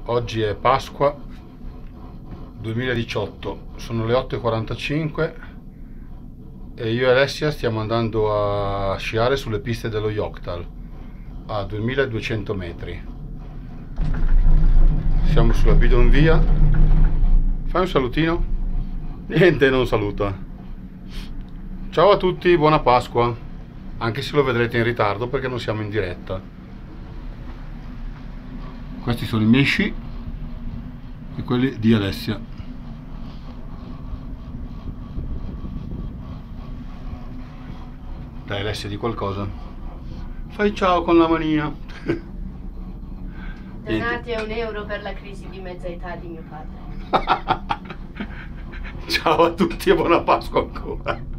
Oggi è Pasqua 2018, sono le 8:45 e io e Alessia stiamo andando a sciare sulle piste dello Yoktal a 2200 metri. Siamo sulla bidonvia. Fai un salutino? Niente, non saluta. Ciao a tutti, buona Pasqua, anche se lo vedrete in ritardo perché non siamo in diretta. Questi sono i miei sci e quelli di Alessia. Dai Alessia, di qualcosa. Fai ciao con la manina. Donati a €1 per la crisi di mezza età di mio padre. Ciao a tutti e buona Pasqua ancora.